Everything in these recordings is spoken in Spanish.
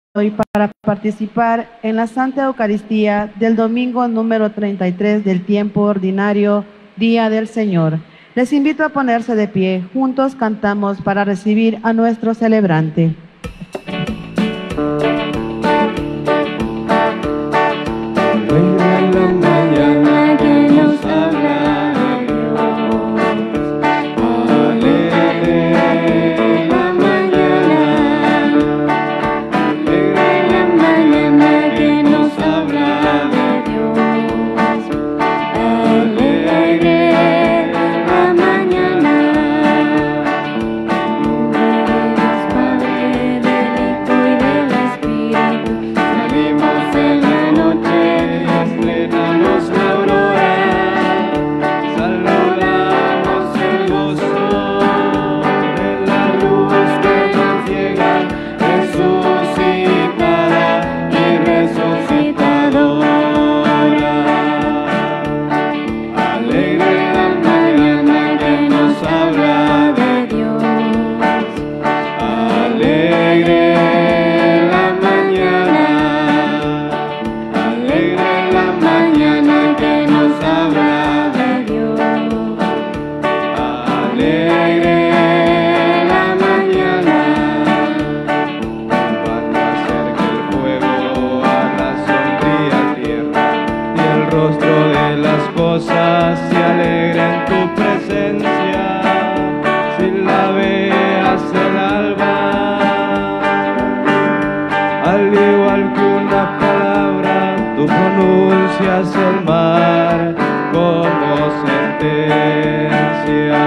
hoy para participar en la Santa Eucaristía del domingo número 33 del tiempo ordinario, Día del Señor. Les invito a ponerse de pie. Juntos cantamos para recibir a nuestro celebrante. El mar como sentencia.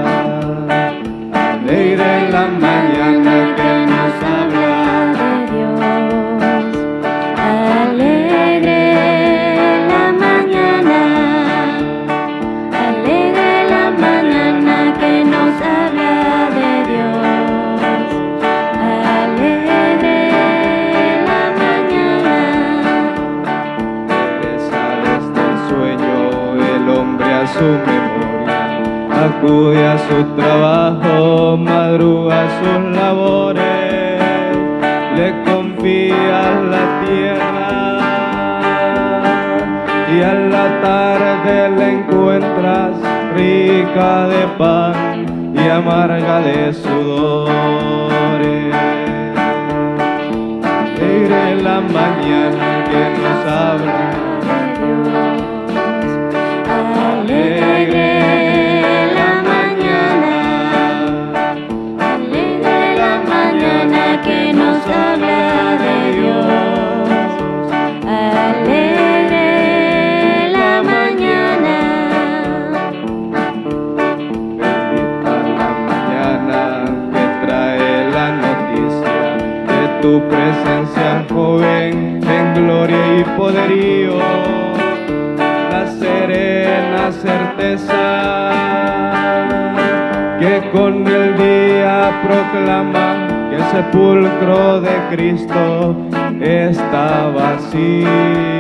Alegre la mañana que nos habla de Dios. Alegre la mañana. Alegre la mañana que nos habla de Dios. Alegre la mañana. Su memoria, acude a su trabajo, madruga sus labores, le confía la tierra y a la tarde la encuentras rica de pan y amarga de sudores. Alegre la mañana que nos habla de Dios. Alegre la mañana que nos habla de Dios. Alegre la mañana. Bendita la mañana que trae la noticia de tu presencia, joven, en gloria y poderío. La serena certeza que con el día proclama que el sepulcro de Cristo está vacío.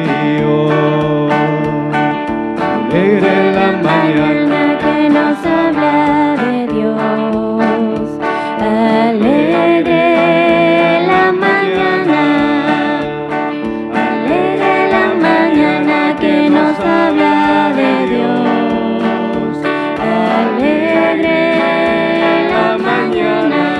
Alegre la mañana que nos habla de Dios. Alegre la mañana. Alegre la mañana que nos habla de Dios. Alegre la mañana.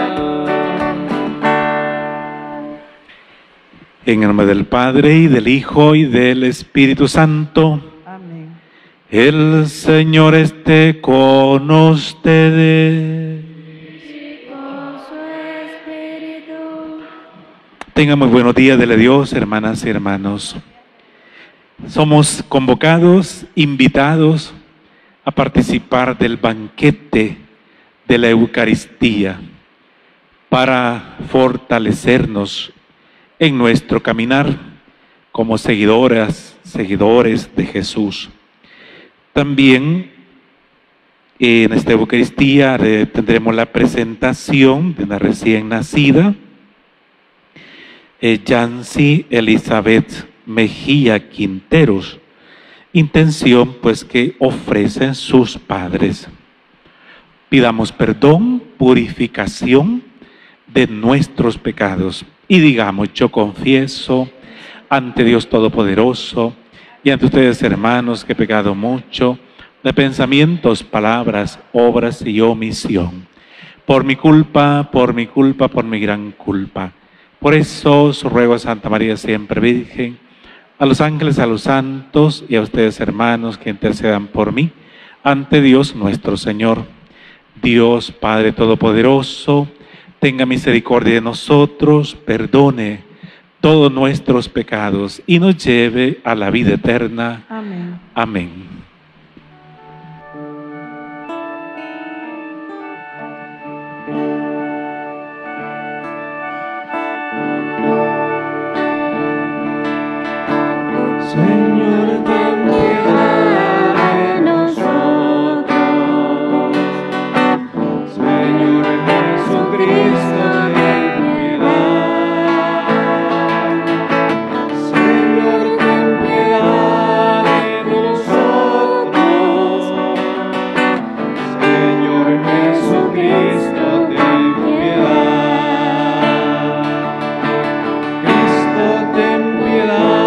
En el nombre del Padre, y del Hijo, y del Espíritu Santo. Amén. El Señor esté con ustedes. Y con su espíritu. Tengan muy buenos días, dele Dios, hermanas y hermanos. Somos convocados, invitados a participar del banquete de la Eucaristía para fortalecernos en nuestro caminar como seguidores de Jesús. También en esta Eucaristía tendremos la presentación de una recién nacida, Yancy Elizabeth Mejía Quinteros, intención pues que ofrecen sus padres. Pidamos perdón, purificación de nuestros pecados y digamos: yo confieso ante Dios Todopoderoso y ante ustedes, hermanos, que he pecado mucho de pensamientos, palabras, obras y omisión. Por mi culpa, por mi culpa, por mi gran culpa. Por eso os ruego a Santa María siempre Virgen, a los ángeles, a los santos y a ustedes, hermanos, que intercedan por mí ante Dios nuestro Señor. Dios Padre Todopoderoso, tenga misericordia de nosotros, perdone todos nuestros pecados y nos lleve a la vida eterna. Amén. Amén. Señor, ten piedad de nosotros. Señor Jesucristo, ten piedad. Señor, ten piedad de nosotros. Señor Jesucristo, ten piedad. Cristo, ten piedad.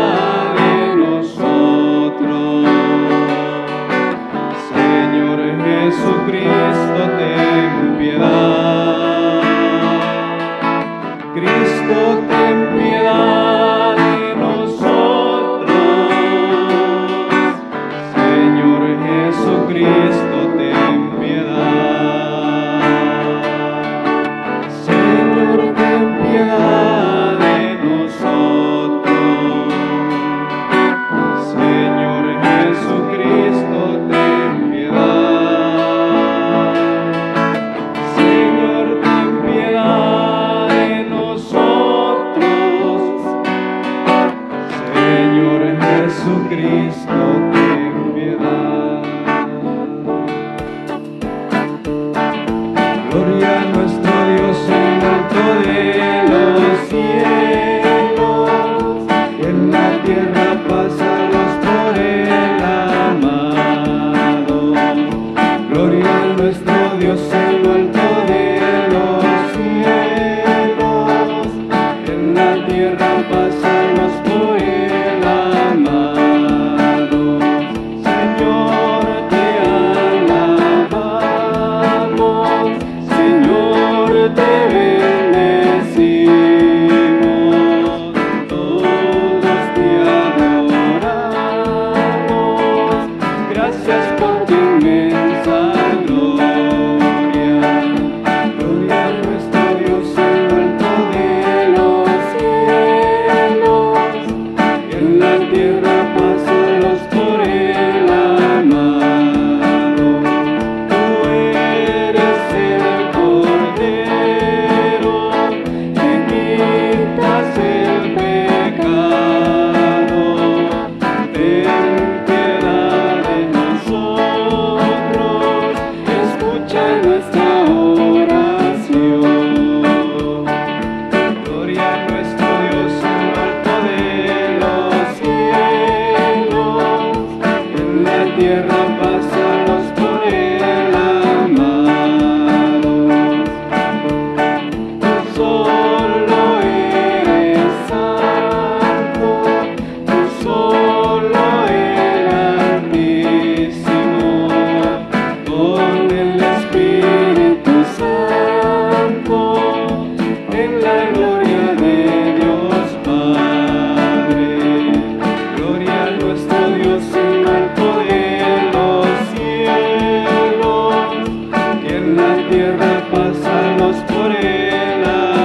Jesucristo, ten piedad. Cristo, ten piedad de nosotros. Señor Jesucristo, ten piedad. Señor, ten piedad de nosotros. Señor Jesucristo, ten piedad. Señor, ten piedad de nosotros. Señor Jesucristo, ten piedad. Gloria a nuestro Dios en lo alto de los cielos, y en la tierra paz a los por él amados. Gloria a nuestro Dios en lo alto de los cielos, en la tierra paz a los por él amados. Señor, te alabamos, Señor, te bendecimos, todos te adoramos. Gracias por tu inmensa gloria. Gloria a nuestro Dios en lo alto de los cielos, y en la tierra paz a los por él amados. Tú eres el Cordero que quitas el pecado. Ten piedad de nosotros, escucha nuestra oración. Gloria a nuestro Dios en lo alto de los cielos, en la tierra paz a los por él amados. Tú solo eres santo, tú solo el Altísimo, con el Espíritu Santo, en la gloria de Dios Padre. Gloria a nuestro Dios en lo alto de los cielos, y en la tierra paz a los por él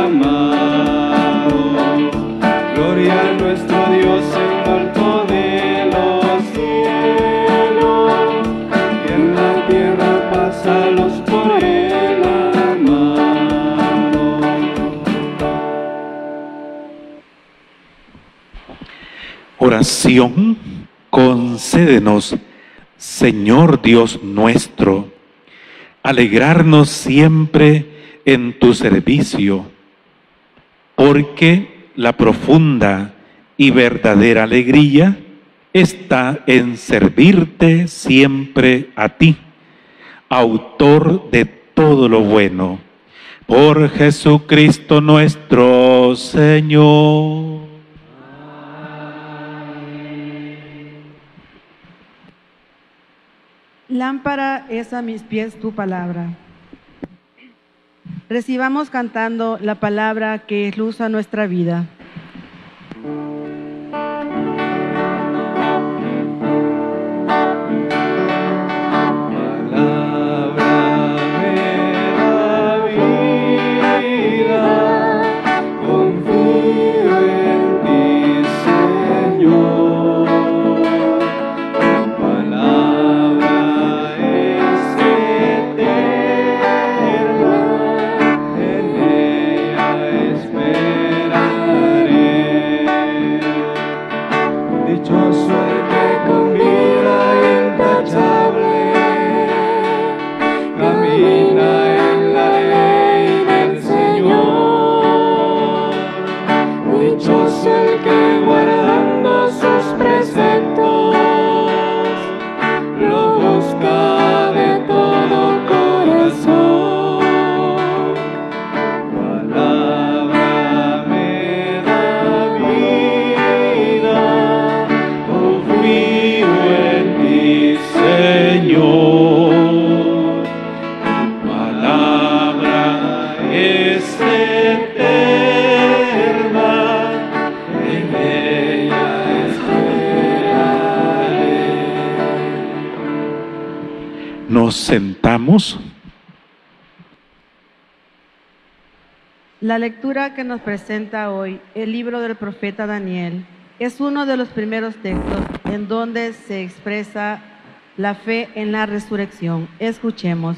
amados. Gloria a nuestro Dios en lo alto de los cielos, y en la tierra paz a los por él amados. Oración. Concédenos, Señor Dios nuestro, alegrarnos siempre en tu servicio, porque la profunda y verdadera alegría está en servirte siempre a ti, autor de todo lo bueno. Por Jesucristo nuestro Señor. Lámpara es a mis pies tu palabra. Recibamos cantando la palabra que es luz a nuestra vida. Nos sentamos. La lectura que nos presenta hoy el libro del profeta Daniel es uno de los primeros textos en donde se expresa la fe en la resurrección. Escuchemos.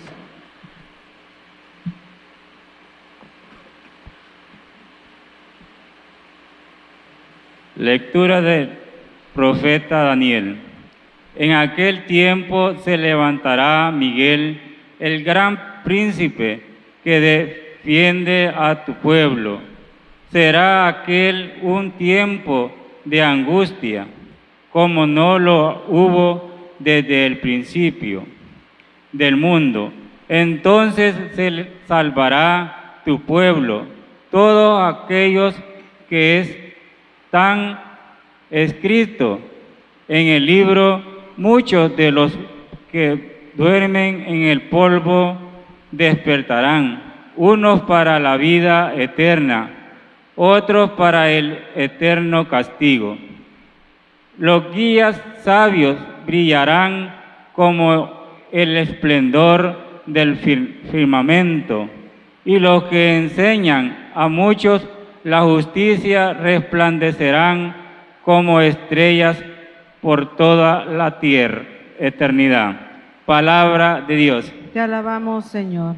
Lectura del profeta Daniel. En aquel tiempo se levantará Miguel, el gran príncipe que defiende a tu pueblo. Será aquel un tiempo de angustia, como no lo hubo desde el principio del mundo. Entonces se salvará tu pueblo, todos aquellos que están escritos en el libro. Muchos de los que duermen en el polvo despertarán, unos para la vida eterna, otros para el eterno castigo. Los guías sabios brillarán como el esplendor del firmamento, y los que enseñan a muchos la justicia resplandecerán como estrellas por toda la tierra, eternidad. Palabra de Dios. Te alabamos, Señor.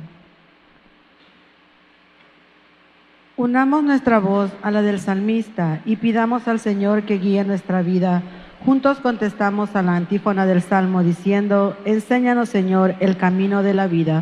Unamos nuestra voz a la del salmista y pidamos al Señor que guíe nuestra vida. Juntos contestamos a la antífona del Salmo diciendo: enséñanos, Señor, el camino de la vida.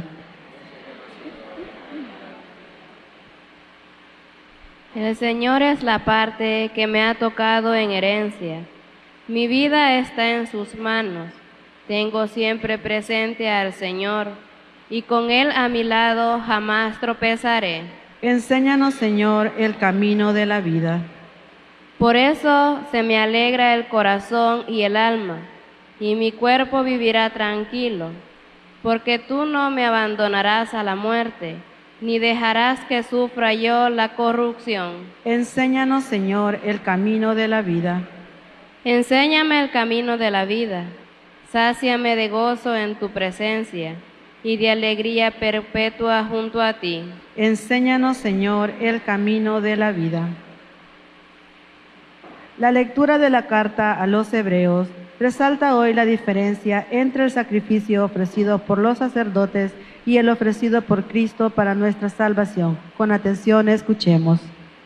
El Señor es la parte que me ha tocado en herencia. Mi vida está en sus manos. Tengo siempre presente al Señor, y con Él a mi lado jamás tropezaré. Enséñanos, Señor, el camino de la vida. Por eso se me alegra el corazón y el alma, y mi cuerpo vivirá tranquilo, porque tú no me abandonarás a la muerte, ni dejarás que sufra yo la corrupción. Enséñanos, Señor, el camino de la vida. Enséñame el camino de la vida, sáciame de gozo en tu presencia y de alegría perpetua junto a ti. Enséñanos, Señor, el camino de la vida. La lectura de la carta a los Hebreos resalta hoy la diferencia entre el sacrificio ofrecido por los sacerdotes y el ofrecido por Cristo para nuestra salvación. Con atención, escuchemos.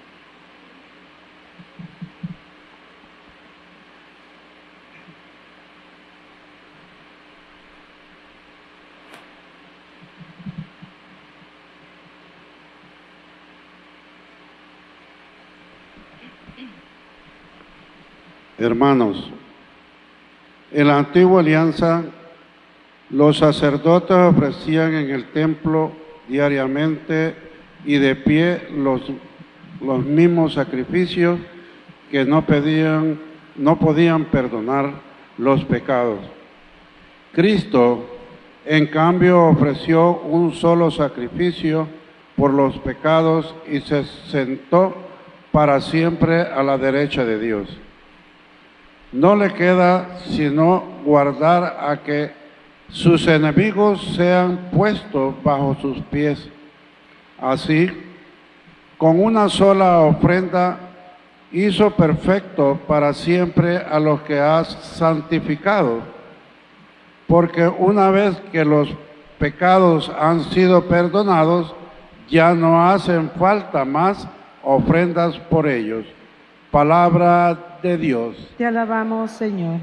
Hermanos, en la antigua alianza, los sacerdotes ofrecían en el templo diariamente y de pie los mismos sacrificios que no podían perdonar los pecados. Cristo, en cambio, ofreció un solo sacrificio por los pecados y se sentó para siempre a la derecha de Dios. No le queda sino guardar a que sus enemigos sean puestos bajo sus pies. Así, con una sola ofrenda, hizo perfecto para siempre a los que has santificado, porque una vez que los pecados han sido perdonados, ya no hacen falta más ofrendas por ellos. Palabra de Dios. Te alabamos, Señor.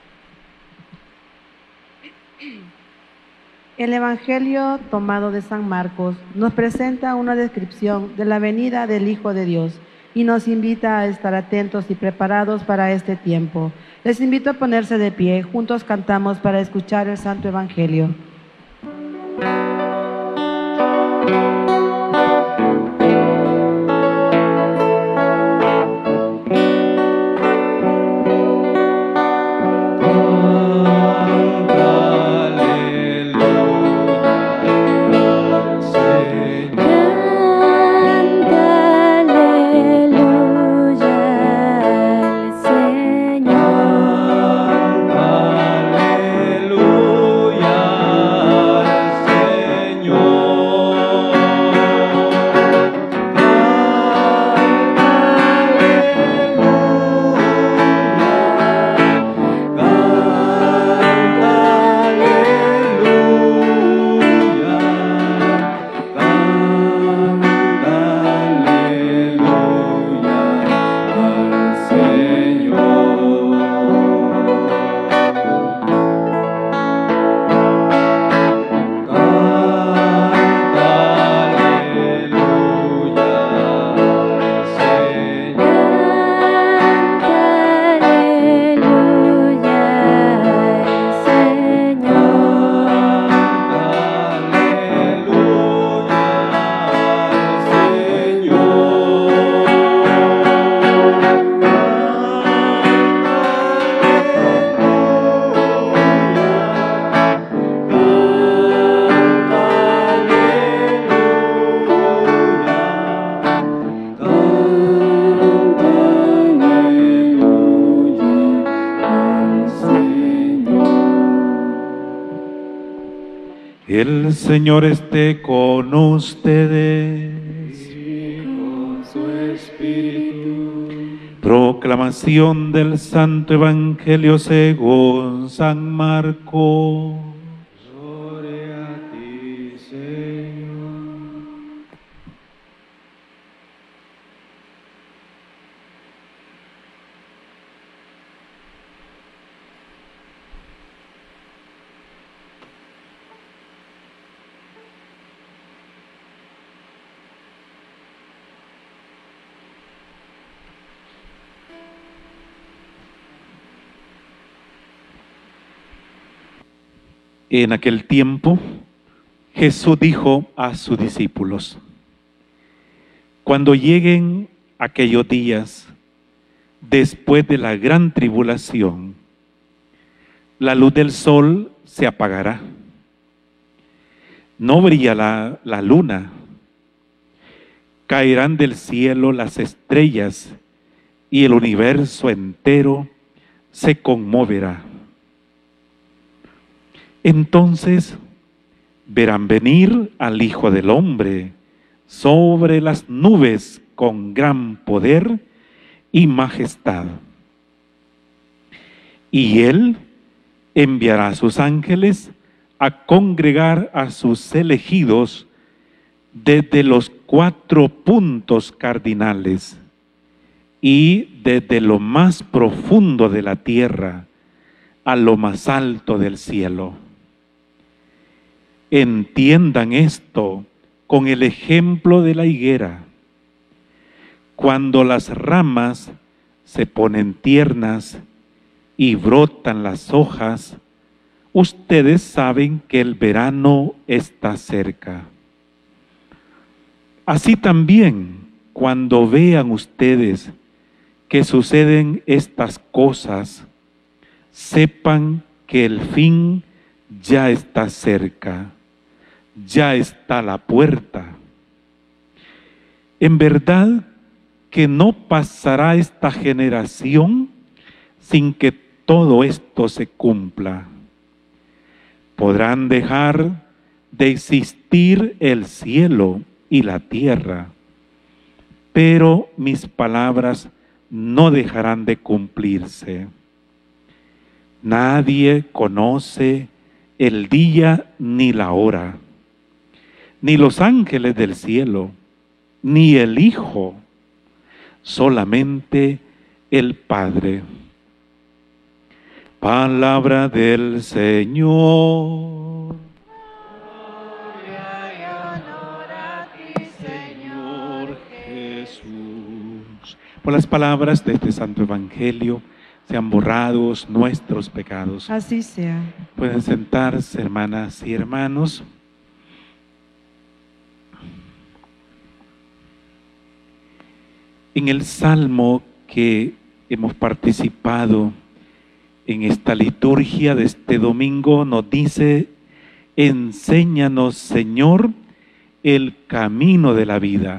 El Evangelio tomado de San Marcos nos presenta una descripción de la venida del Hijo de Dios y nos invita a estar atentos y preparados para este tiempo. Les invito a ponerse de pie, juntos cantamos para escuchar el Santo Evangelio. El Señor esté con ustedes. Y con su espíritu. Proclamación del Santo Evangelio según San Marcos. Gloria a ti, Señor. En aquel tiempo, Jesús dijo a sus discípulos: cuando lleguen aquellos días, después de la gran tribulación, la luz del sol se apagará, no brillará la luna, caerán del cielo las estrellas y el universo entero se conmoverá. Entonces verán venir al Hijo del Hombre sobre las nubes con gran poder y majestad. Y Él enviará a sus ángeles a congregar a sus elegidos desde los 4 puntos cardinales y desde lo más profundo de la tierra a lo más alto del cielo. Entiendan esto con el ejemplo de la higuera. Cuando las ramas se ponen tiernas y brotan las hojas, ustedes saben que el verano está cerca. Así también, cuando vean ustedes que suceden estas cosas, sepan que el fin ya está cerca, ya está a la puerta. En verdad que no pasará esta generación sin que todo esto se cumpla. Podrán dejar de existir el cielo y la tierra, pero mis palabras no dejarán de cumplirse. Nadie conoce el día ni la hora, ni los ángeles del cielo, ni el Hijo, solamente el Padre. Palabra del Señor. Gloria y honor a ti, Señor Jesús. Por las palabras de este santo evangelio sean borrados nuestros pecados. Así sea. Pueden sentarse, hermanas y hermanos. En el salmo que hemos participado en esta liturgia de este domingo nos dice: enséñanos, Señor, el camino de la vida.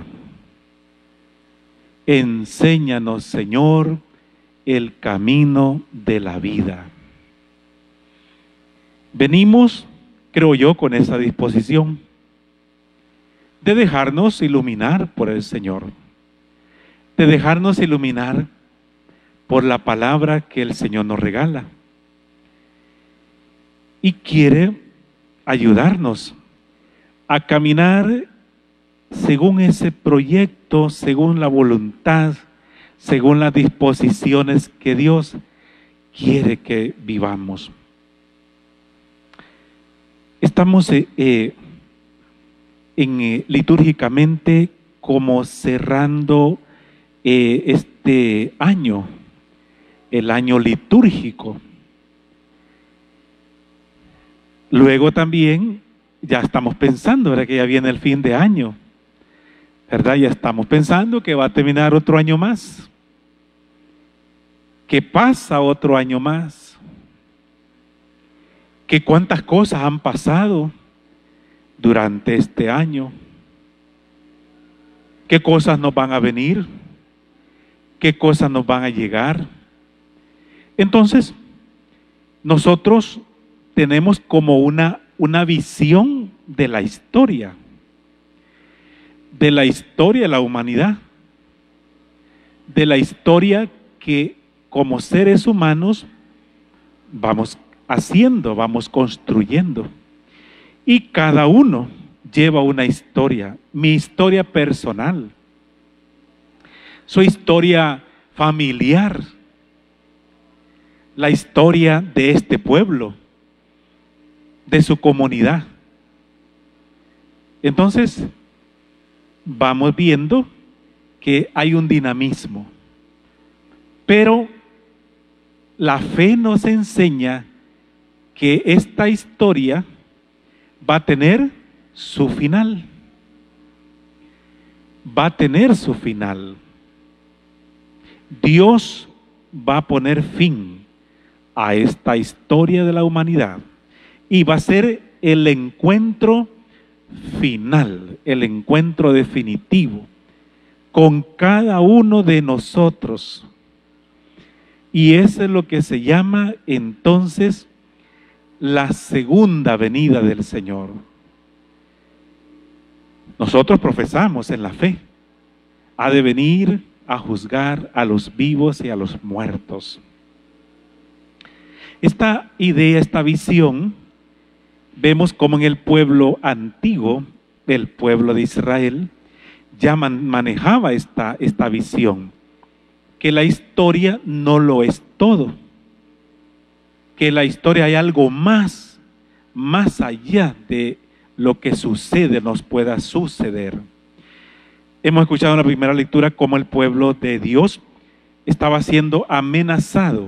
Enséñanos, Señor, el camino de la vida. Venimos, creo yo, con esa disposición de dejarnos iluminar por el Señor, de dejarnos iluminar por la palabra que el Señor nos regala. Y quiere ayudarnos a caminar según ese proyecto, según la voluntad, según las disposiciones que Dios quiere que vivamos. Estamos litúrgicamente como cerrando este año, el año litúrgico. Luego también ya estamos pensando, ¿verdad?, que ya viene el fin de año, ¿verdad? Ya estamos pensando que va a terminar otro año más, que pasa otro año más, que cuántas cosas han pasado durante este año, qué cosas nos van a venir, qué cosas nos van a llegar. Entonces, nosotros tenemos como una visión de la historia de la humanidad, de la historia que como seres humanos vamos haciendo, vamos construyendo. Y cada uno lleva una historia, mi historia personal, su historia familiar, la historia de este pueblo, de su comunidad. Entonces, vamos viendo que hay un dinamismo, pero la fe nos enseña que esta historia va a tener su final. Va a tener su final. Dios va a poner fin a esta historia de la humanidad y va a ser el encuentro final, el encuentro definitivo con cada uno de nosotros. Y eso es lo que se llama entonces la segunda venida del Señor. Nosotros profesamos en la fe, ha de venir a juzgar a los vivos y a los muertos. Esta idea, esta visión, vemos como en el pueblo antiguo, el pueblo de Israel, ya manejaba esta visión, que la historia no lo es todo, que en la historia hay algo más allá de lo que sucede, nos pueda suceder. Hemos escuchado en la primera lectura cómo el pueblo de Dios estaba siendo amenazado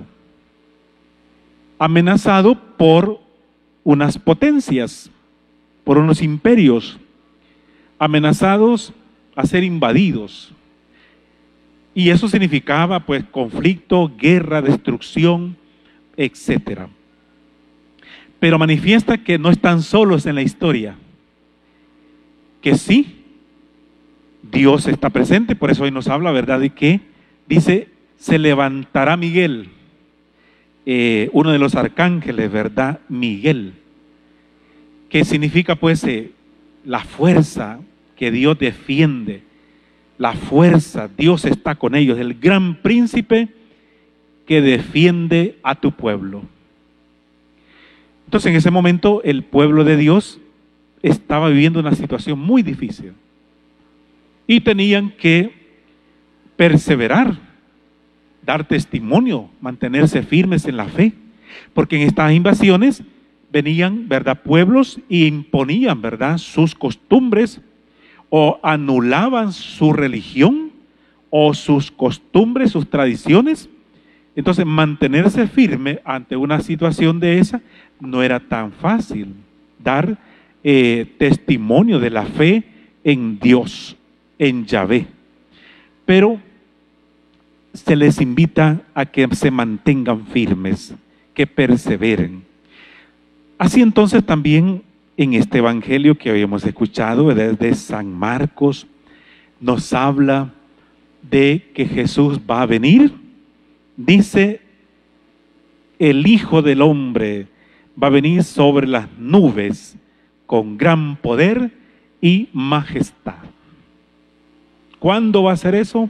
por unas potencias, por unos imperios, amenazados a ser invadidos. Y eso significaba pues conflicto, guerra, destrucción, etc. Pero manifiesta que no están solos en la historia, que sí, Dios está presente. Por eso hoy nos habla, ¿verdad?, de que dice, se levantará Miguel, uno de los arcángeles, ¿verdad?, Miguel, que significa pues la fuerza que Dios defiende, la fuerza, Dios está con ellos, el gran príncipe que defiende a tu pueblo. Entonces en ese momento el pueblo de Dios estaba viviendo una situación muy difícil y tenían que perseverar, dar testimonio, mantenerse firmes en la fe, porque en estas invasiones venían, ¿verdad?, pueblos y imponían, ¿verdad?, sus costumbres, o anulaban su religión o sus costumbres, sus tradiciones. Entonces mantenerse firme ante una situación de esa no era tan fácil. Dar testimonio de la fe en Dios, en Yahvé. Pero se les invita a que se mantengan firmes, que perseveren. Así entonces también en este evangelio que hoy hemos escuchado desde San Marcos, nos habla de que Jesús va a venir. Dice, el Hijo del Hombre va a venir sobre las nubes con gran poder y majestad. ¿Cuándo va a ser eso?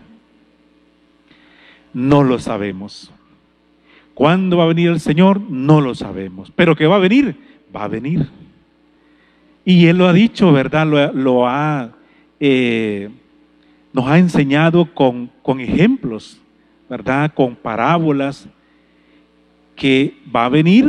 No lo sabemos. ¿Cuándo va a venir el Señor? No lo sabemos. Pero que va a venir, va a venir. Y Él lo ha dicho, ¿verdad? Nos ha enseñado con ejemplos, ¿verdad? Con parábolas, que va a venir,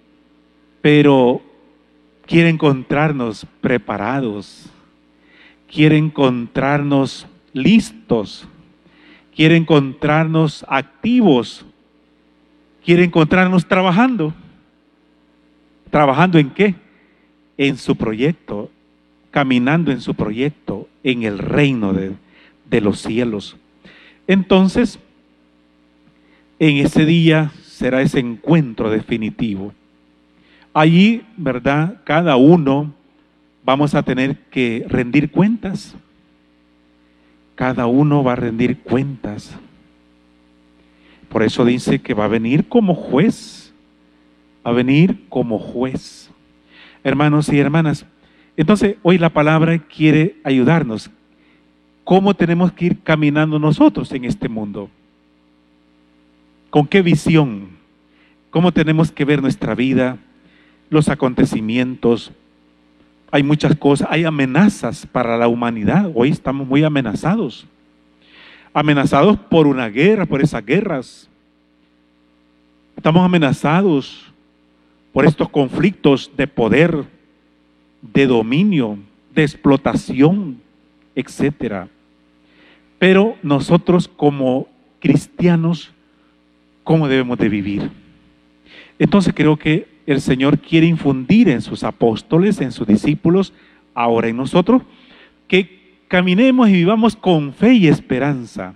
pero quiere encontrarnos preparados, quiere encontrarnos listos, quiere encontrarnos activos, quiere encontrarnos trabajando. ¿Trabajando en qué? En su proyecto, caminando en su proyecto, en el reino de los cielos. Entonces, en ese día será ese encuentro definitivo. Allí, ¿verdad?, cada uno vamos a tener que rendir cuentas. Cada uno va a rendir cuentas. Por eso dice que va a venir como juez. Va a venir como juez. Hermanos y hermanas, entonces hoy la palabra quiere ayudarnos. ¿Cómo tenemos que ir caminando nosotros en este mundo? ¿Con qué visión? ¿Cómo tenemos que ver nuestra vida, los acontecimientos? Hay muchas cosas, hay amenazas para la humanidad. Hoy estamos muy amenazados. Amenazados por una guerra, por esas guerras. Estamos amenazados por estos conflictos de poder, de dominio, de explotación, etc. Pero nosotros como cristianos, ¿cómo debemos de vivir? Entonces creo que el Señor quiere infundir en sus apóstoles, en sus discípulos, ahora en nosotros, que caminemos y vivamos con fe y esperanza.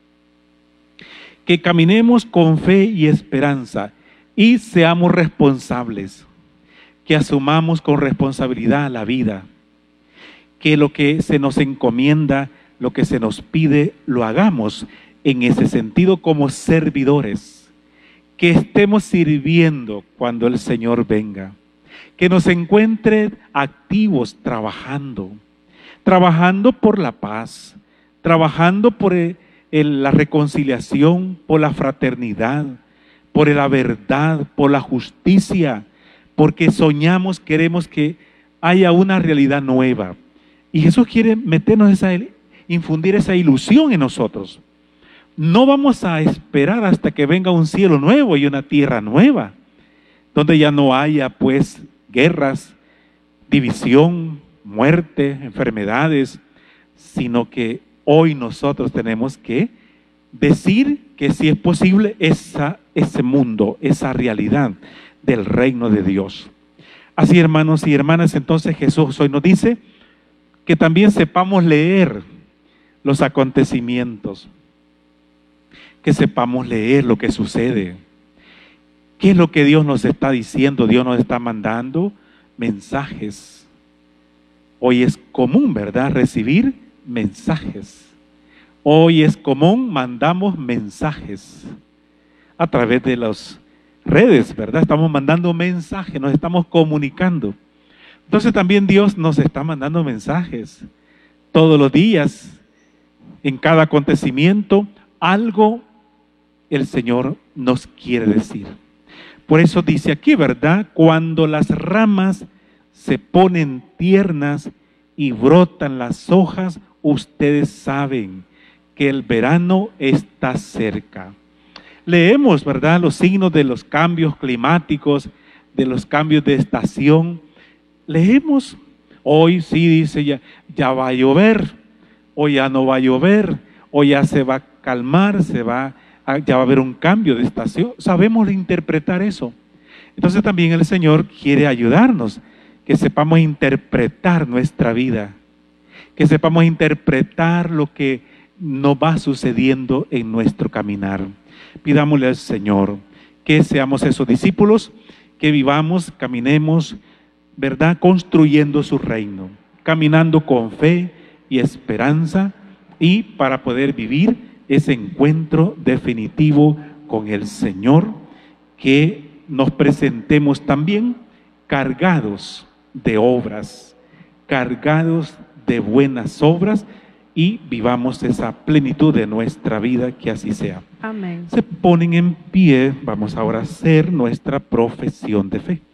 Que caminemos con fe y esperanza. Y seamos responsables, que asumamos con responsabilidad la vida, que lo que se nos encomienda, lo que se nos pide, lo hagamos en ese sentido como servidores, que estemos sirviendo cuando el Señor venga, que nos encuentre activos trabajando por la paz, trabajando por la reconciliación, por la fraternidad, por la verdad, por la justicia, porque soñamos, queremos que haya una realidad nueva. Y Jesús quiere infundir esa ilusión en nosotros. No vamos a esperar hasta que venga un cielo nuevo y una tierra nueva, donde ya no haya pues guerras, división, muerte, enfermedades, sino que hoy nosotros tenemos que decir que si es posible ese mundo, esa realidad del reino de Dios. Así, hermanos y hermanas, entonces Jesús hoy nos dice que también sepamos leer los acontecimientos, que sepamos leer lo que sucede. ¿Qué es lo que Dios nos está diciendo? Dios nos está mandando mensajes. Hoy es común, ¿verdad?, recibir mensajes. Hoy es común, mandamos mensajes a través de las redes, ¿verdad? Estamos mandando mensajes, nos estamos comunicando. Entonces también Dios nos está mandando mensajes. Todos los días, en cada acontecimiento, algo el Señor nos quiere decir. Por eso dice aquí, ¿verdad? Cuando las ramas se ponen tiernas y brotan las hojas, ustedes saben que el verano está cerca. Leemos, ¿verdad?, los signos de los cambios climáticos, de los cambios de estación. Leemos, hoy sí dice ya va a llover, hoy ya no va a llover, hoy ya se va a calmar, ya va a haber un cambio de estación. Sabemos interpretar eso. Entonces también el Señor quiere ayudarnos, que sepamos interpretar nuestra vida, que sepamos interpretar lo que nos va sucediendo en nuestro caminar. Pidámosle al Señor que seamos esos discípulos, que vivamos, caminemos, ¿verdad?, construyendo su reino, caminando con fe y esperanza, y para poder vivir ese encuentro definitivo con el Señor, que nos presentemos también cargados de obras, cargados de buenas obras, y vivamos esa plenitud de nuestra vida, que así sea. Amén. Se ponen en pie, vamos ahora a hacer nuestra profesión de fe.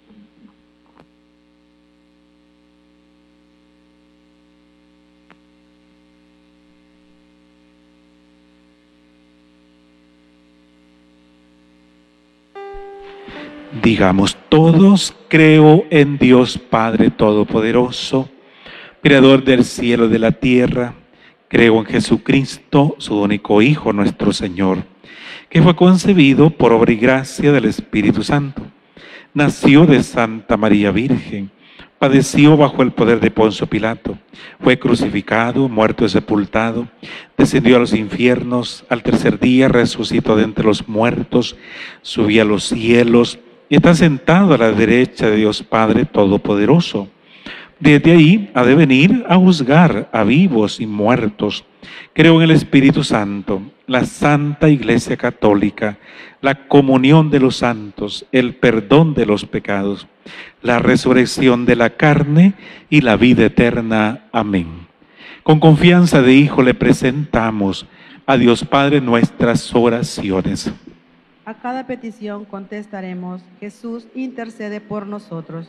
Digamos todos: creo en Dios Padre Todopoderoso, Creador del cielo y de la tierra. Creo en Jesucristo, su único Hijo, nuestro Señor, que fue concebido por obra y gracia del Espíritu Santo. Nació de Santa María Virgen, padeció bajo el poder de Poncio Pilato, fue crucificado, muerto y sepultado, descendió a los infiernos, al tercer día resucitó de entre los muertos, subió a los cielos y está sentado a la derecha de Dios Padre Todopoderoso. Desde ahí ha de venir a juzgar a vivos y muertos. Creo en el Espíritu Santo, la Santa Iglesia Católica, la comunión de los santos, el perdón de los pecados, la resurrección de la carne y la vida eterna. Amén. Con confianza de hijo le presentamos a Dios Padre nuestras oraciones. A cada petición contestaremos: Jesús intercede por nosotros.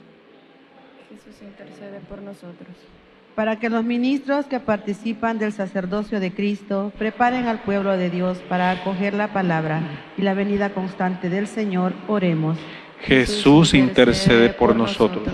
Jesús intercede por nosotros. Para que los ministros que participan del sacerdocio de Cristo preparen al pueblo de Dios para acoger la palabra y la venida constante del Señor, oremos. Jesús intercede por nosotros.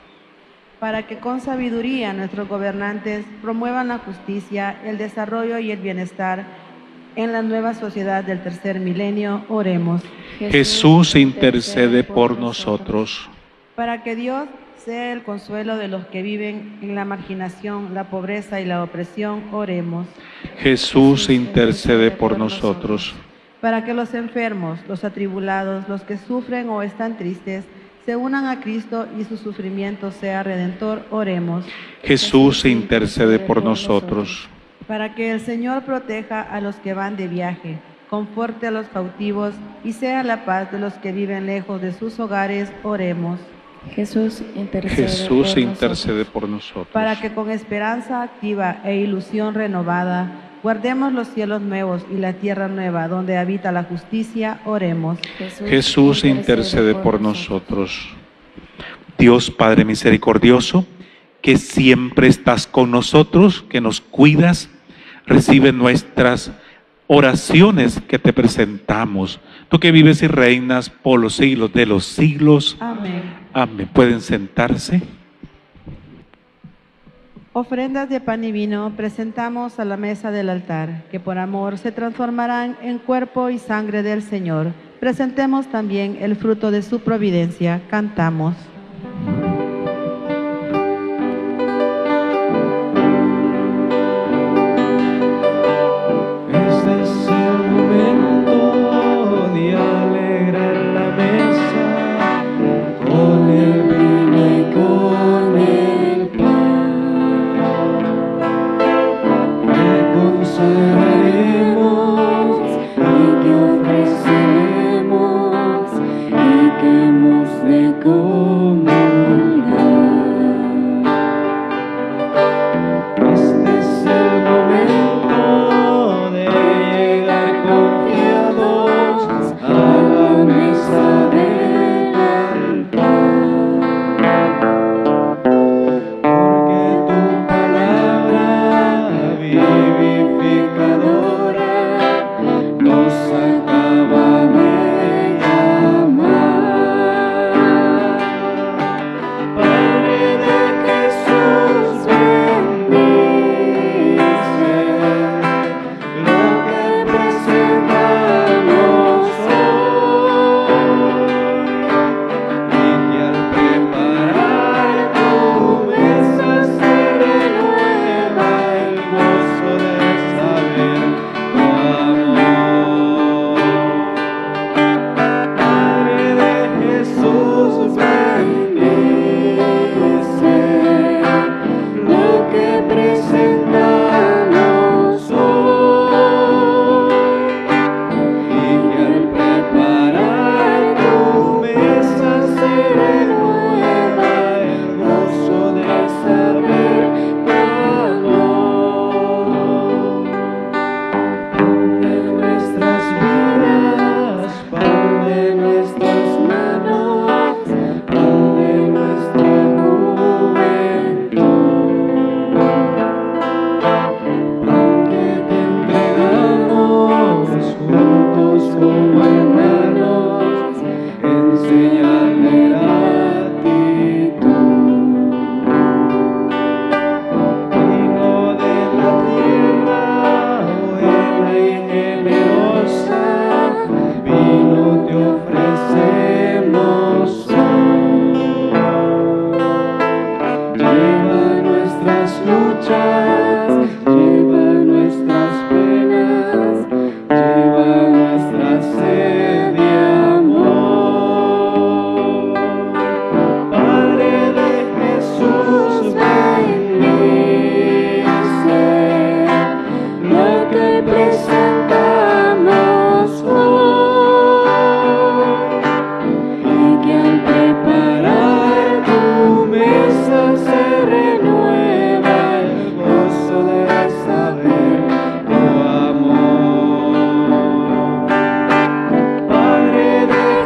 Para que con sabiduría nuestros gobernantes promuevan la justicia, el desarrollo y el bienestar en la nueva sociedad del tercer milenio, oremos. Jesús intercede por nosotros. Para que Dios sea el consuelo de los que viven en la marginación, la pobreza y la opresión, oremos. Jesús intercede por nosotros. Para que los enfermos, los atribulados, los que sufren o están tristes, se unan a Cristo y su sufrimiento sea redentor, oremos. Jesús intercede por nosotros. Para que el Señor proteja a los que van de viaje, conforte a los cautivos y sea la paz de los que viven lejos de sus hogares, oremos. Jesús intercede por nosotros. Para que con esperanza activa e ilusión renovada guardemos los cielos nuevos y la tierra nueva donde habita la justicia, oremos. Jesús intercede por nosotros. Dios Padre misericordioso, que siempre estás con nosotros, que nos cuidas, recibe nuestras oraciones que te presentamos. Tú que vives y reinas por los siglos de los siglos. Amén. Amén. Pueden sentarse. Ofrendas de pan y vino presentamos a la mesa del altar, que por amor se transformarán en cuerpo y sangre del Señor. Presentemos también el fruto de su providencia. Cantamos.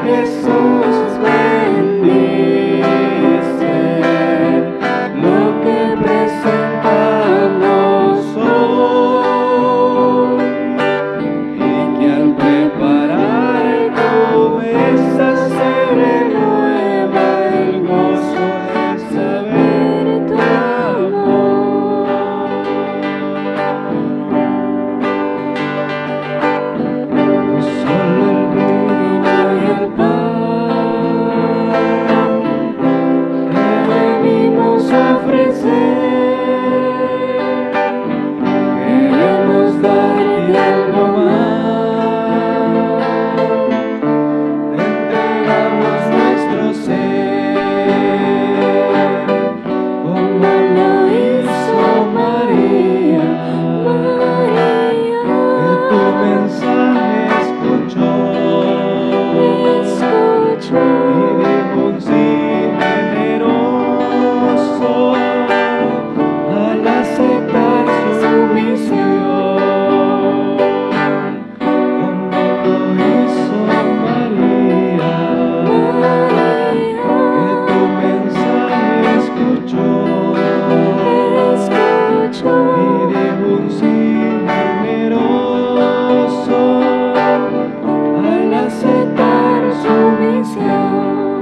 Jesús bendice lo que presentamos hoy, y que al preparar tu mesa se renueva el gozo de saber tu amor. No solo el vino y el pan te venimos a ofrecer, queremos darte algo más, te entregamos nuestro ser, como lo hizo María, que tu mensaje escuchó y dijo un sí generoso al aceptar su misión, como lo hizo María, que tu mensaje escuchó y dijo un sí generoso al aceptar su misión.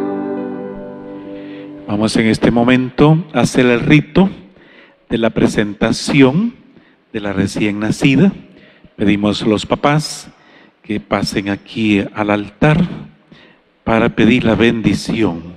Vamos en este momento a hacer el rito de la presentación de la recién nacida. Pedimos a los papás que pasen aquí al altar para pedir la bendición.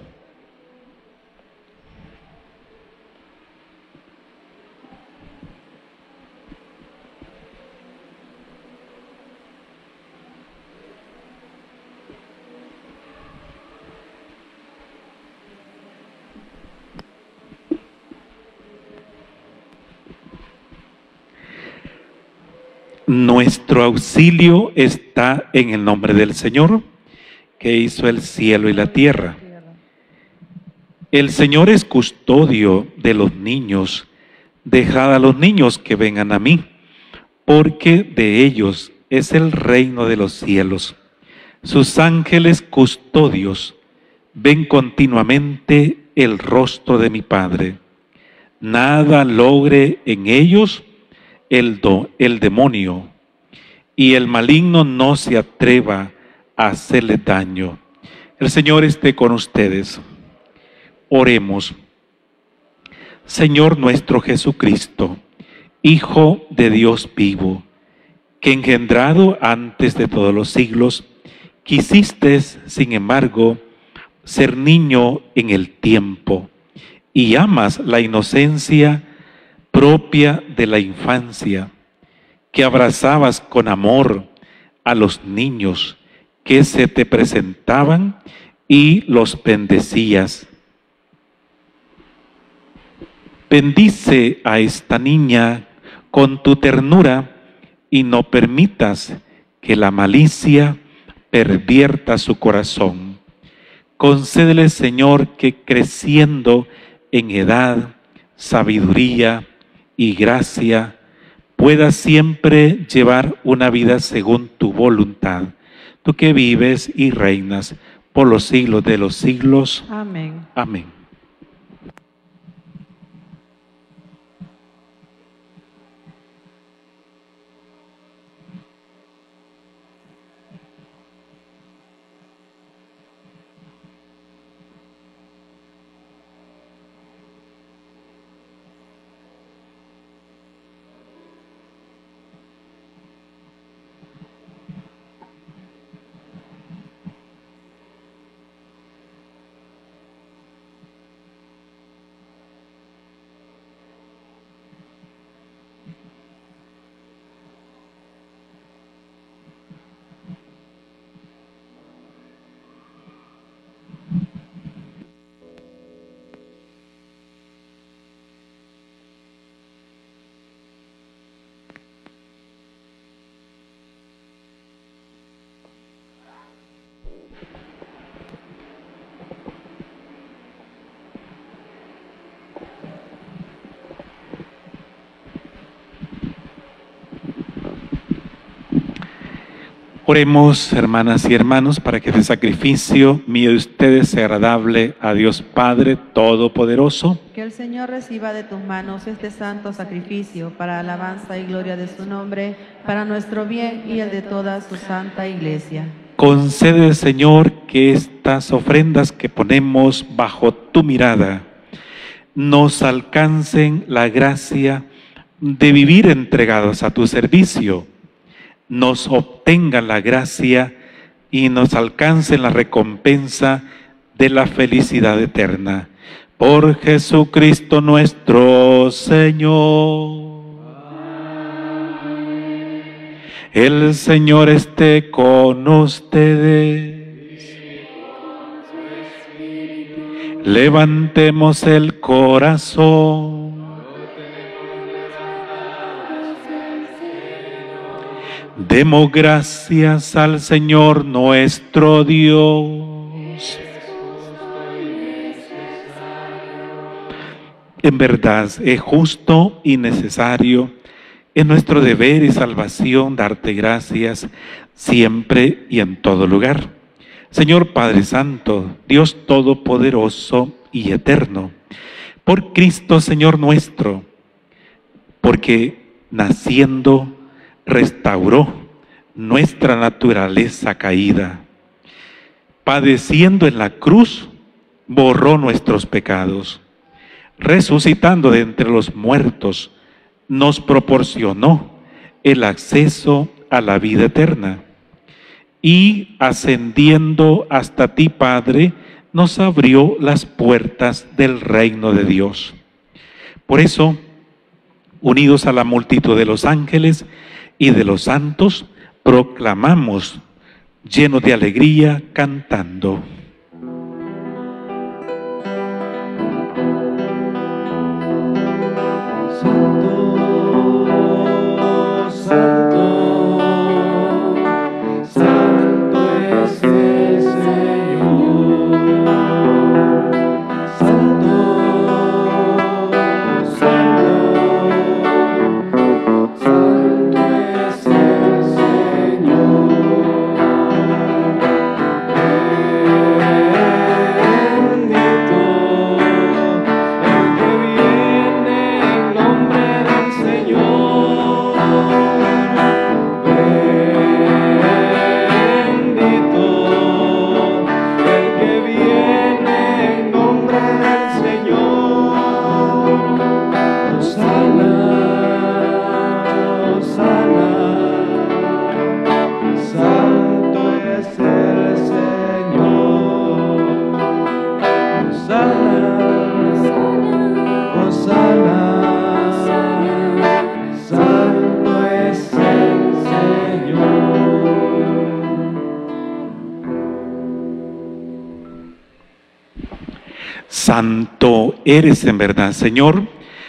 Nuestro auxilio está en el nombre del Señor, que hizo el cielo y la tierra. El Señor es custodio de los niños. Dejad a los niños que vengan a mí, porque de ellos es el reino de los cielos. Sus ángeles custodios ven continuamente el rostro de mi Padre. Nada logre en ellos el demonio, y el maligno no se atreva a hacerle daño. El Señor esté con ustedes. Oremos. Señor nuestro Jesucristo, Hijo de Dios vivo, que engendrado antes de todos los siglos, quisiste, sin embargo, ser niño en el tiempo, y amas la inocencia propia de la infancia, que abrazabas con amor a los niños que se te presentaban y los bendecías. Bendice a esta niña con tu ternura y no permitas que la malicia pervierta su corazón. Concédele, Señor, que creciendo en edad, sabiduría y gracia, pueda siempre llevar una vida según tu voluntad, tú que vives y reinas por los siglos de los siglos. Amén. Amén. Oremos, hermanas y hermanos, para que este sacrificio mío de ustedes sea agradable a Dios Padre Todopoderoso. Que el Señor reciba de tus manos este santo sacrificio para alabanza y gloria de su nombre, para nuestro bien y el de toda su santa Iglesia. Concede, Señor, que estas ofrendas que ponemos bajo tu mirada nos alcancen la gracia de vivir entregados a tu servicio, nos obtengan la gracia y nos alcancen la recompensa de la felicidad eterna. Por Jesucristo nuestro Señor. El Señor esté con ustedes. Levantemos el corazón. Demos gracias al Señor nuestro Dios. En verdad es justo y necesario, es nuestro deber y salvación darte gracias siempre y en todo lugar. Señor Padre Santo, Dios Todopoderoso y Eterno, por Cristo Señor nuestro, porque naciendo restauró nuestra naturaleza caída, padeciendo en la cruz, borró nuestros pecados, resucitando de entre los muertos, nos proporcionó el acceso a la vida eterna y ascendiendo hasta ti, Padre, nos abrió las puertas del reino de Dios. Por eso, unidos a la multitud de los ángeles y de los santos, proclamamos, llenos de alegría, cantando. Santo eres en verdad, Señor,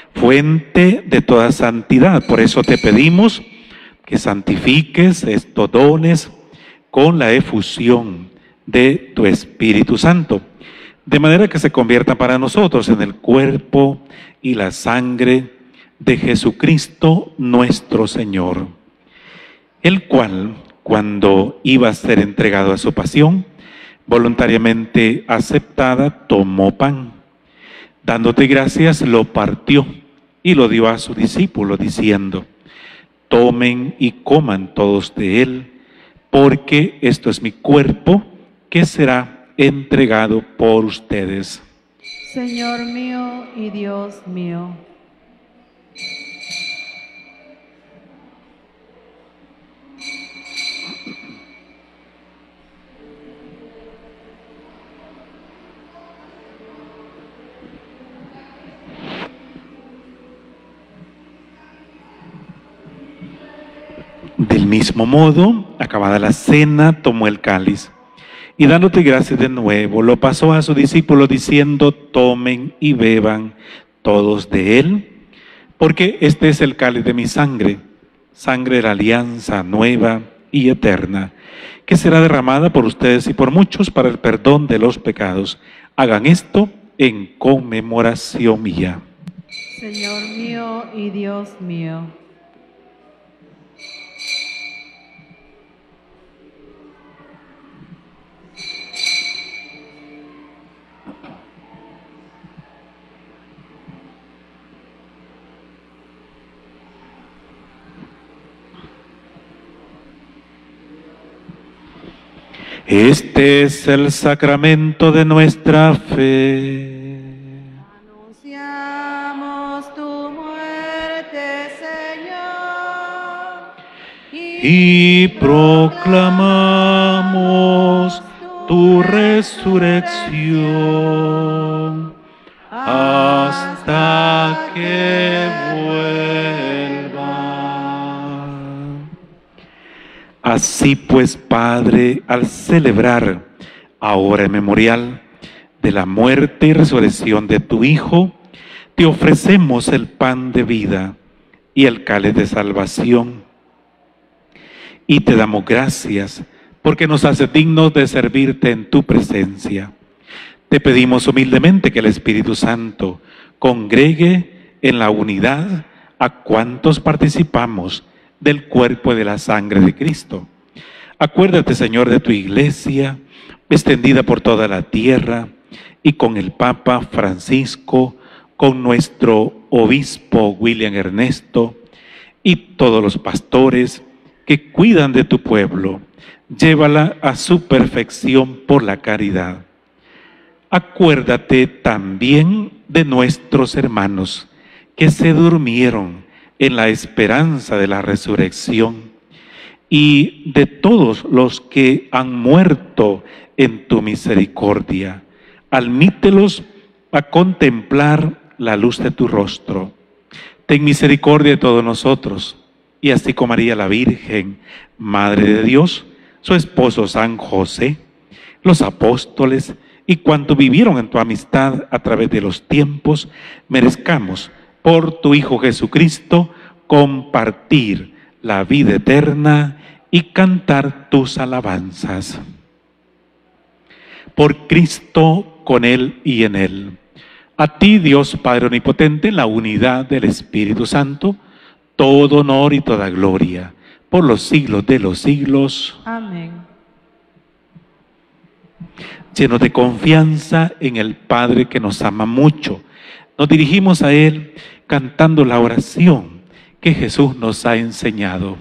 fuente de toda santidad. Por eso te pedimos que santifiques estos dones con la efusión de tu Espíritu Santo, de manera que se convierta para nosotros en el cuerpo y la sangre de Jesucristo nuestro Señor, el cual, cuando iba a ser entregado a su pasión, voluntariamente aceptada, tomó pan. Dándote gracias, lo partió y lo dio a su discípulo, diciendo: tomen y coman todos de él, porque esto es mi cuerpo, que será entregado por ustedes. Señor mío y Dios mío. Del mismo modo, acabada la cena, tomó el cáliz y dándote gracias de nuevo, lo pasó a su discípulo diciendo: tomen y beban todos de él, porque este es el cáliz de mi sangre, sangre de la alianza nueva y eterna, que será derramada por ustedes y por muchos para el perdón de los pecados. Hagan esto en conmemoración mía. Señor mío y Dios mío. Este es el sacramento de nuestra fe. Anunciamos tu muerte, Señor, Y proclamamos tu resurrección hasta que vuelva. Así pues, Padre, al celebrar ahora el memorial de la muerte y resurrección de tu Hijo, te ofrecemos el pan de vida y el cáliz de salvación. Y te damos gracias porque nos haces dignos de servirte en tu presencia. Te pedimos humildemente que el Espíritu Santo congregue en la unidad a cuantos participamos del cuerpo y de la sangre de Cristo. Acuérdate, Señor, de tu iglesia, extendida por toda la tierra, y con el Papa Francisco, con nuestro obispo William Ernesto, y todos los pastores que cuidan de tu pueblo. Llévala a su perfección por la caridad. Acuérdate también de nuestros hermanos que se durmieron en la esperanza de la resurrección y de todos los que han muerto en tu misericordia. Admítelos a contemplar la luz de tu rostro. Ten misericordia de todos nosotros, y así como María la Virgen, Madre de Dios, su esposo San José, los apóstoles y cuantos vivieron en tu amistad a través de los tiempos, merezcamos por tu Hijo Jesucristo compartir la vida eterna y cantar tus alabanzas. Por Cristo, con Él y en Él. A ti, Dios Padre Omnipotente, en la unidad del Espíritu Santo, todo honor y toda gloria, por los siglos de los siglos. Amén. Llenos de confianza en el Padre que nos ama mucho, nos dirigimos a Él cantando la oración que Jesús nos ha enseñado.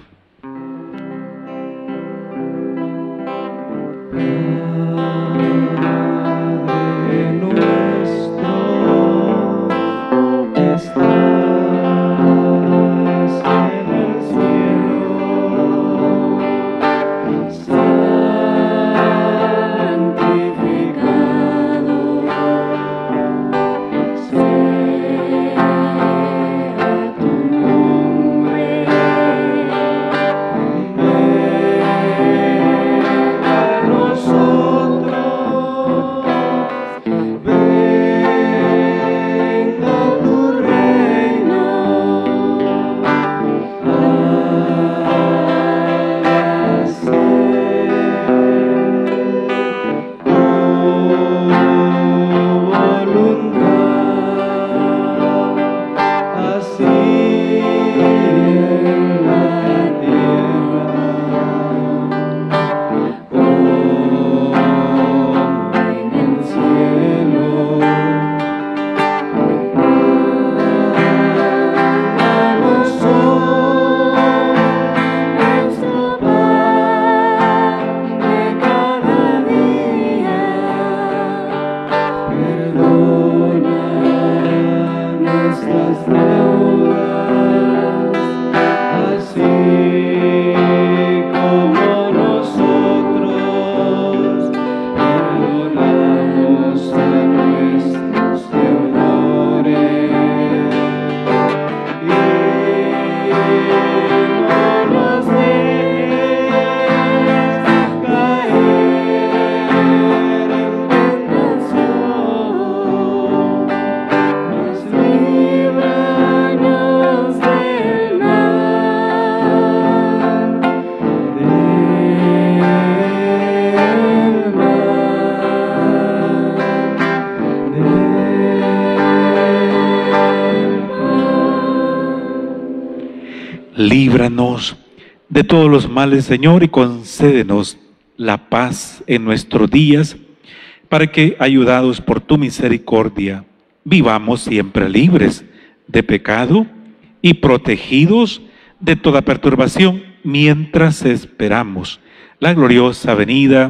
Líbranos de todos los males, Señor, y concédenos la paz en nuestros días, para que, ayudados por tu misericordia, vivamos siempre libres de pecado y protegidos de toda perturbación, mientras esperamos la gloriosa venida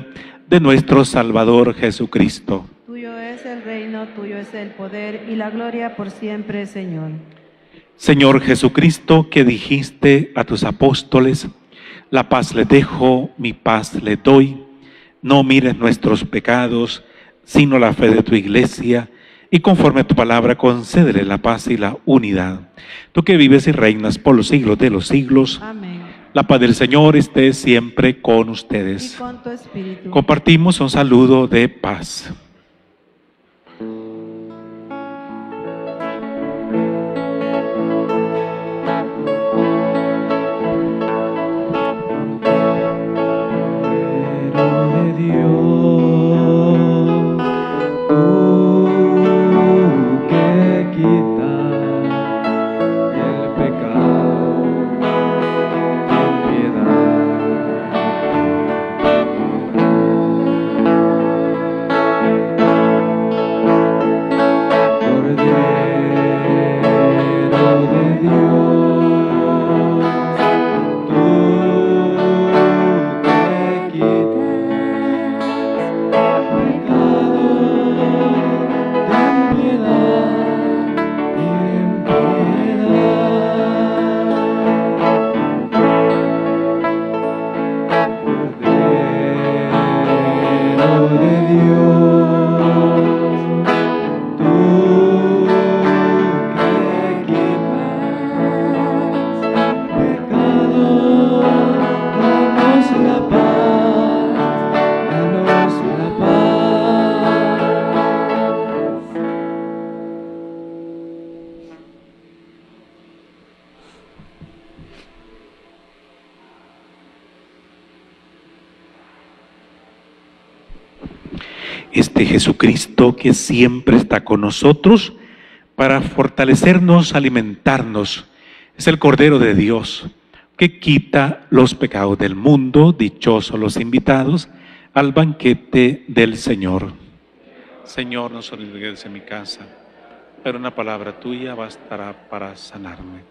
de nuestro Salvador Jesucristo. Tuyo es el reino, tuyo es el poder y la gloria por siempre, Señor. Señor Jesucristo, que dijiste a tus apóstoles, la paz les dejo, mi paz les doy. No mires nuestros pecados, sino la fe de tu iglesia, y conforme a tu palabra concédele la paz y la unidad. Tú que vives y reinas por los siglos de los siglos. Amén. La paz del Señor esté siempre con ustedes. Y con tu espíritu. Compartimos un saludo de paz. Este Jesucristo que siempre está con nosotros para fortalecernos, alimentarnos, es el Cordero de Dios que quita los pecados del mundo. Dichosos los invitados al banquete del Señor. Señor, no olvides en mi casa, pero una palabra tuya bastará para sanarme.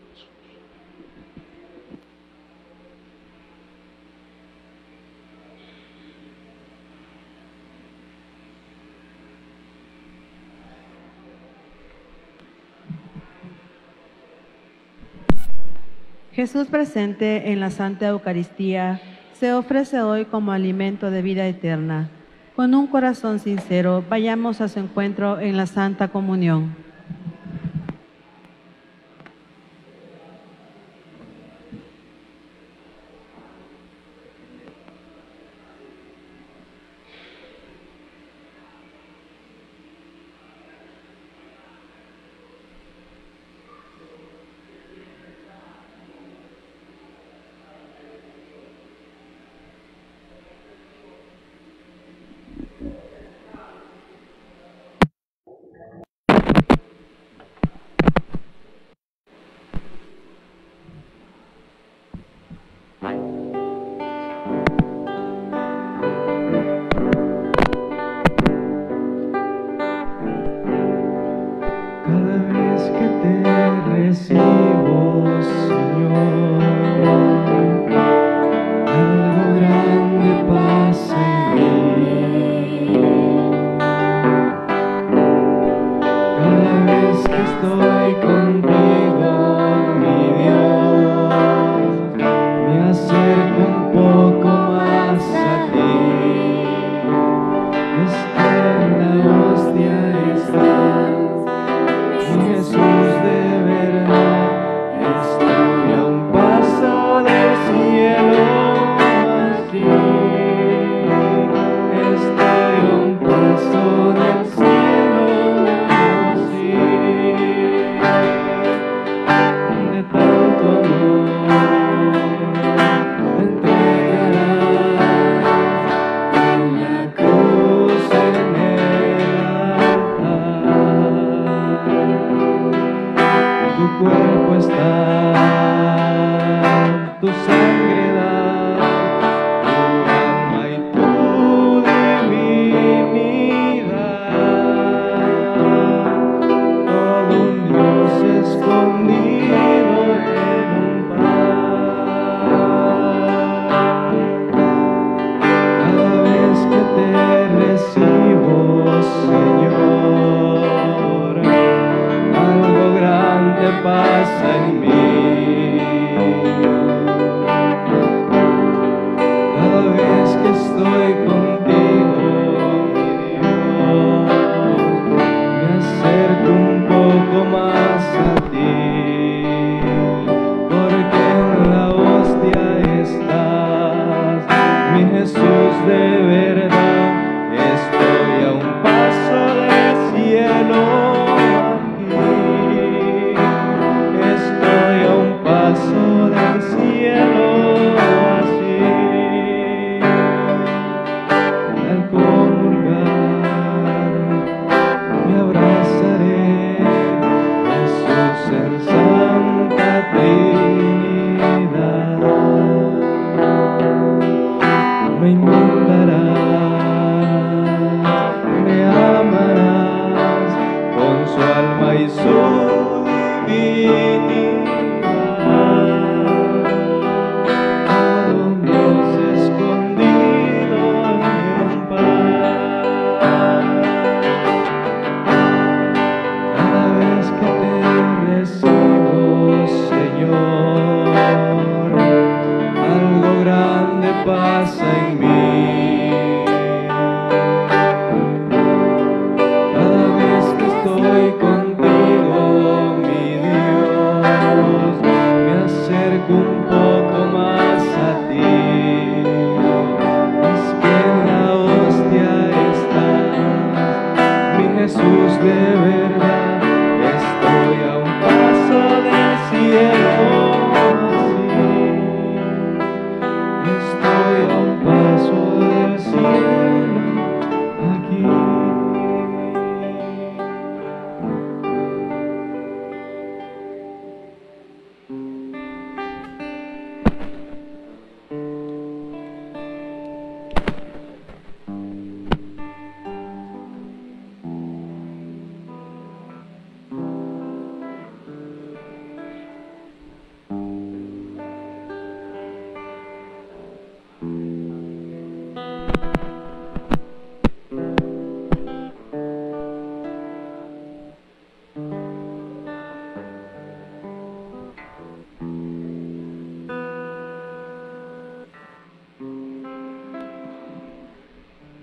Jesús presente en la Santa Eucaristía se ofrece hoy como alimento de vida eterna. Con un corazón sincero, vayamos a su encuentro en la Santa Comunión.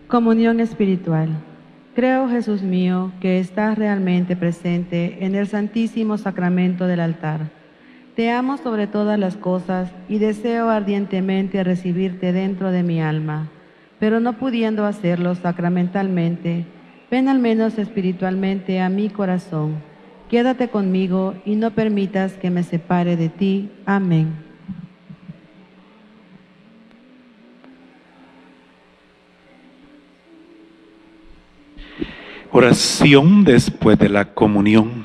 Comunión espiritual. Creo, Jesús mío, que estás realmente presente en el santísimo sacramento del altar. Te amo sobre todas las cosas y deseo ardientemente recibirte dentro de mi alma, pero no pudiendo hacerlo sacramentalmente, ven al menos espiritualmente a mi corazón. Quédate conmigo y no permitas que me separe de ti. Amén. Oración después de la comunión.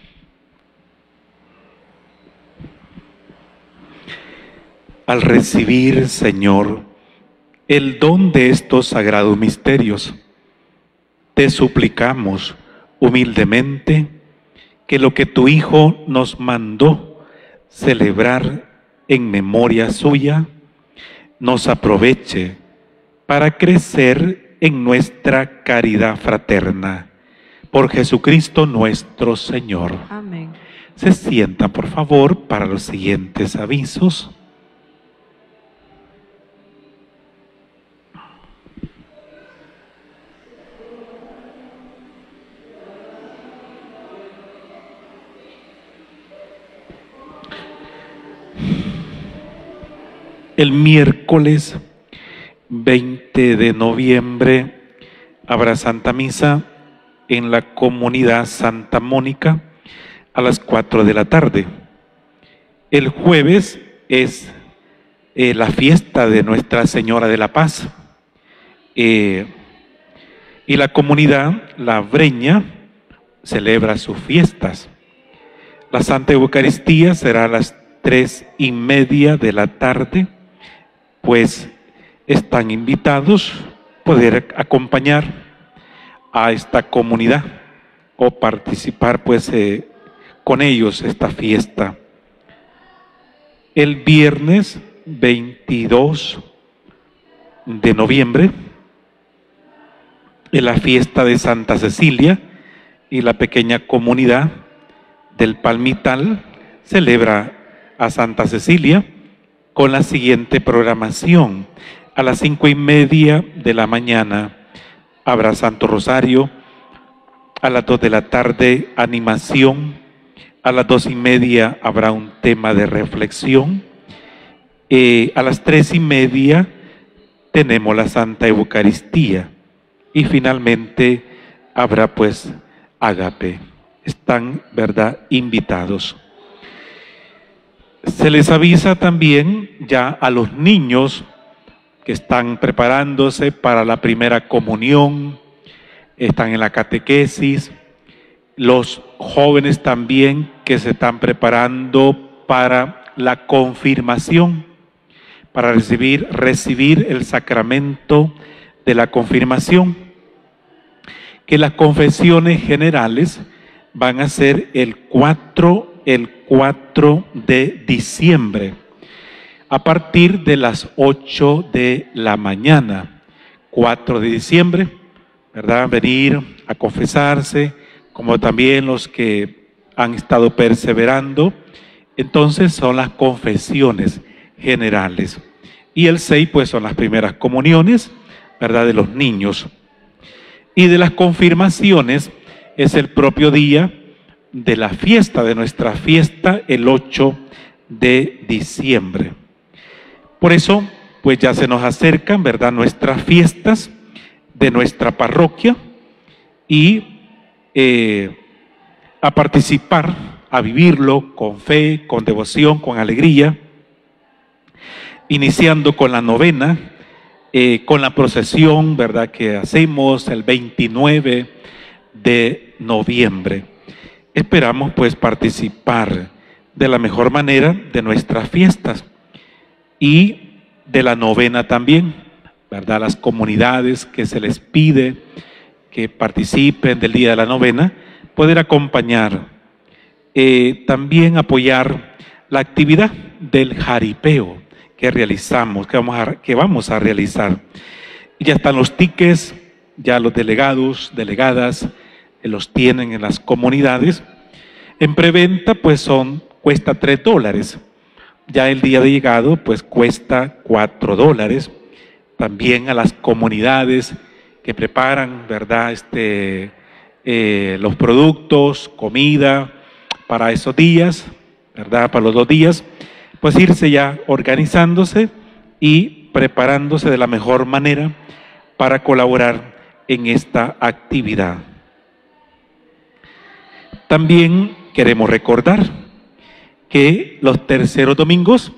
Al recibir, Señor, el don de estos sagrados misterios, te suplicamos humildemente que lo que tu Hijo nos mandó celebrar en memoria suya, nos aproveche para crecer en nuestra caridad fraterna. Por Jesucristo nuestro Señor. Amén. Se sientan, por favor, para los siguientes avisos. El miércoles 20 de noviembre habrá Santa Misa en la comunidad Santa Mónica a las 4 de la tarde. El jueves es la fiesta de Nuestra Señora de la Paz. Y la comunidad La Breña celebra sus fiestas. La Santa Eucaristía será a las 3:30 de la tarde, pues están invitados a poder acompañar a esta comunidad o participar pues con ellos esta fiesta. El viernes 22 de noviembre en la fiesta de Santa Cecilia y la pequeña comunidad del Palmital celebra a Santa Cecilia con la siguiente programación. A las 5:30 de la mañana habrá Santo Rosario, a las 2 de la tarde animación, a las 2:30 habrá un tema de reflexión, a las 3:30 tenemos la Santa Eucaristía y finalmente habrá pues ágape. Están, ¿verdad?, invitados. Se les avisa también ya a los niños que están preparándose para la primera comunión, están en la catequesis, los jóvenes también que se están preparando para la confirmación, para recibir el sacramento de la confirmación, que las confesiones generales van a ser el 4 de diciembre, a partir de las 8 de la mañana, 4 de diciembre, ¿verdad? Venir a confesarse, como también los que han estado perseverando. Entonces son las confesiones generales. Y el 6, pues son las primeras comuniones, ¿verdad?, de los niños. Y de las confirmaciones es el propio día de la fiesta, de nuestra fiesta, el 8 de diciembre. Por eso, pues ya se nos acercan, ¿verdad?, nuestras fiestas de nuestra parroquia y a participar, a vivirlo con fe, con devoción, con alegría, iniciando con la novena, con la procesión, ¿verdad?, que hacemos el 29 de noviembre. Esperamos pues participar de la mejor manera de nuestras fiestas y de la novena también, ¿verdad? Las comunidades que se les pide que participen del día de la novena, poder acompañar, también apoyar la actividad del jaripeo que realizamos, que vamos a realizar. Ya están los tickets, ya los delegados, delegadas, los tienen en las comunidades. En preventa pues cuesta $3. Ya el día de llegado pues cuesta $4. También a las comunidades que preparan, ¿verdad? Los productos, comida para esos días, ¿verdad? Para los 2 días, pues irse ya organizándose y preparándose de la mejor manera para colaborar en esta actividad. También queremos recordar que los terceros domingos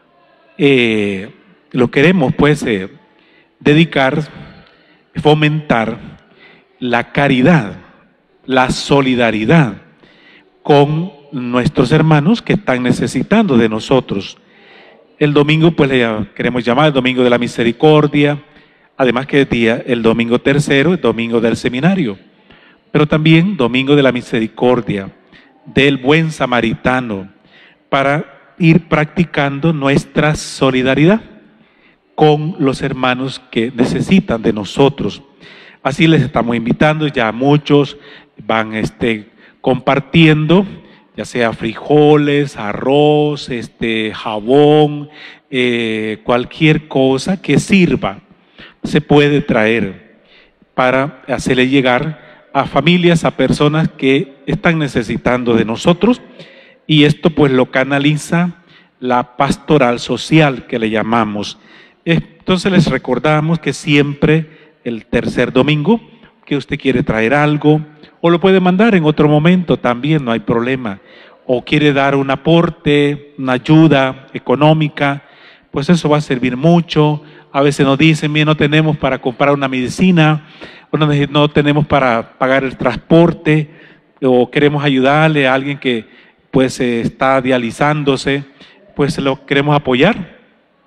lo queremos pues dedicar, fomentar la caridad, la solidaridad con nuestros hermanos que están necesitando de nosotros. El domingo pues le queremos llamar el Domingo de la Misericordia, además que el domingo tercero, el domingo del seminario, pero también Domingo de la Misericordia, del Buen Samaritano, para ir practicando nuestra solidaridad con los hermanos que necesitan de nosotros. Así les estamos invitando, ya muchos van compartiendo, ya sea frijoles, arroz, jabón, cualquier cosa que sirva, se puede traer para hacerle llegar a familias, a personas que están necesitando de nosotros, y esto pues lo canaliza la pastoral social que le llamamos. Entonces les recordamos que siempre el tercer domingo que usted quiere traer algo, o lo puede mandar en otro momento también, no hay problema, o quiere dar un aporte, una ayuda económica, pues eso va a servir mucho. A veces nos dicen, mira, no tenemos para comprar una medicina, o no tenemos para pagar el transporte, o queremos ayudarle a alguien que pues está dializándose, pues lo queremos apoyar.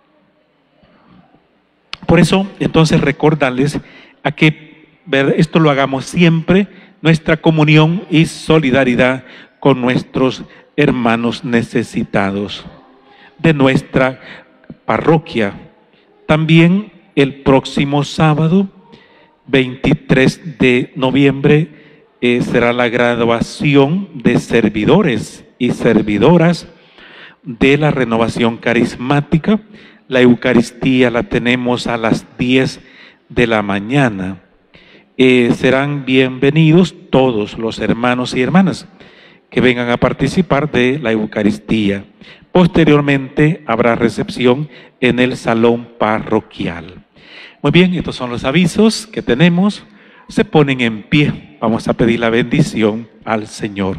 Por eso, entonces, recordarles a que esto lo hagamos siempre, nuestra comunión y solidaridad con nuestros hermanos necesitados de nuestra parroquia. También el próximo sábado, 23 de noviembre, será la graduación de servidores y servidoras de la renovación carismática. La Eucaristía la tenemos a las 10 de la mañana. Serán bienvenidos todos los hermanos y hermanas que vengan a participar de la Eucaristía. Posteriormente habrá recepción en el salón parroquial. Muy bien, estos son los avisos que tenemos. Se ponen en pie. Vamos a pedir la bendición al Señor.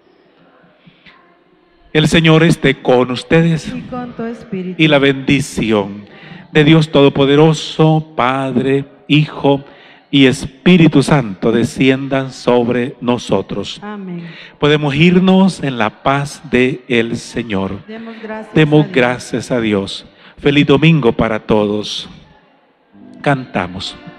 El Señor esté con ustedes Y con tu espíritu. y la bendición de Dios Todopoderoso, Padre, Hijo y Espíritu Santo desciendan sobre nosotros. Amén. Podemos irnos en la paz del Señor. Demos gracias a Dios. Feliz domingo para todos. Cantamos.